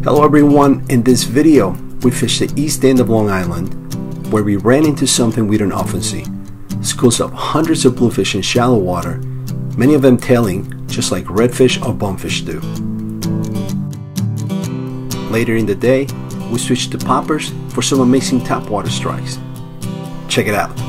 Hello everyone, in this video we fished the east end of Long Island where we ran into something we don't often see. Schools of hundreds of bluefish in shallow water, many of them tailing just like redfish or bonefish do. Later in the day, we switched to poppers for some amazing topwater strikes. Check it out.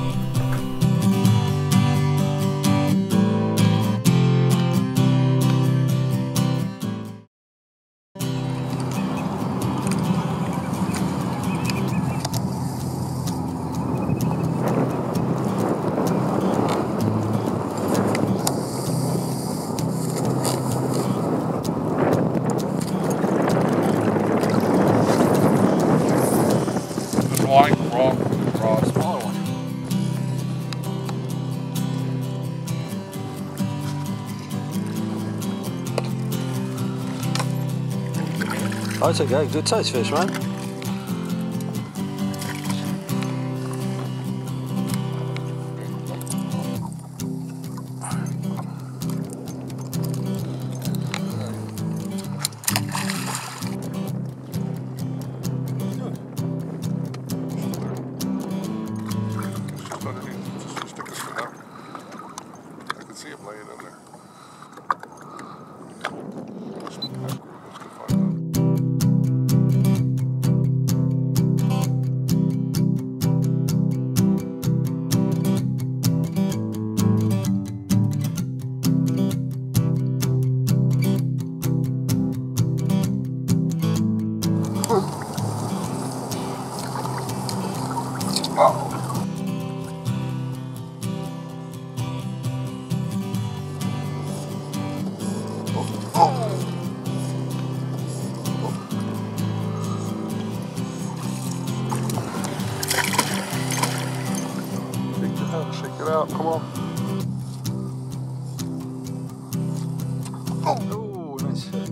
Smaller one. Oh, it's okay. Good size fish, man. See him laying in there. Shake it out, come on. Oh, nice fish.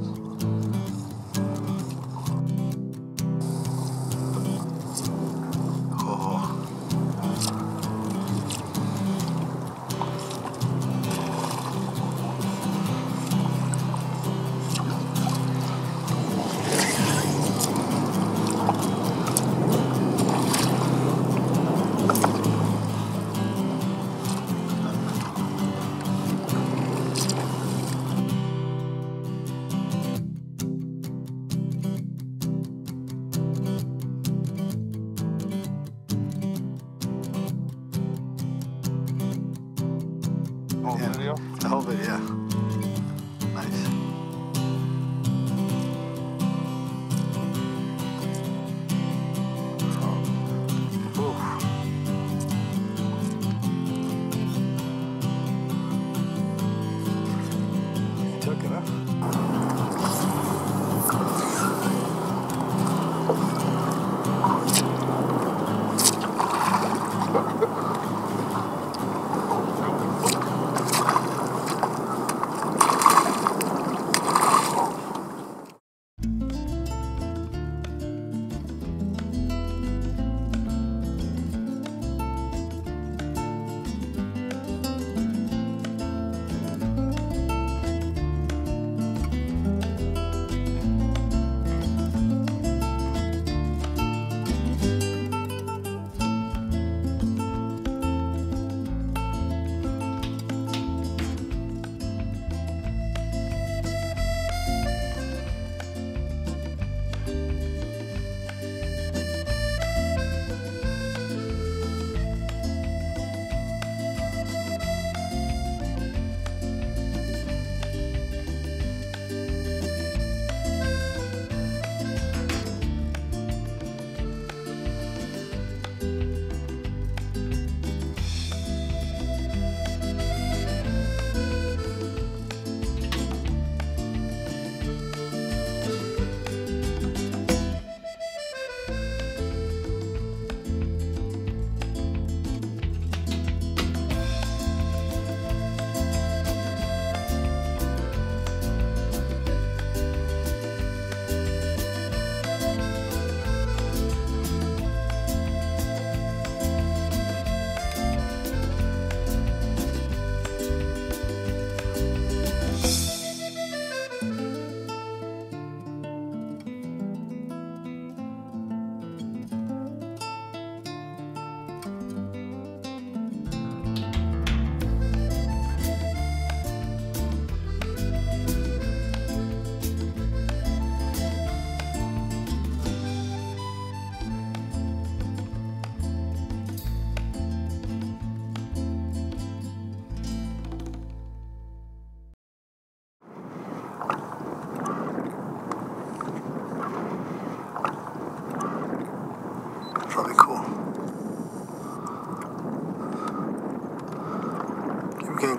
Whole video? The whole video, yeah. Nice. Took it, huh?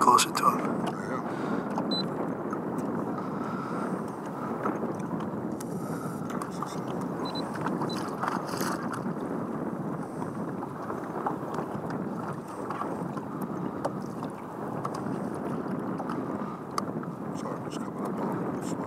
closer to him. Shark is coming up on him slow.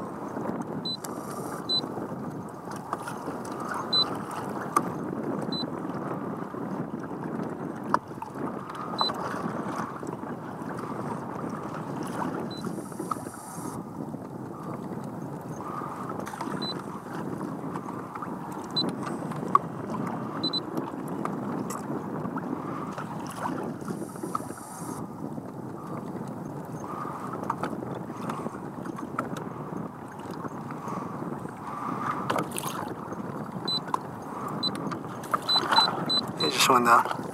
He just went down.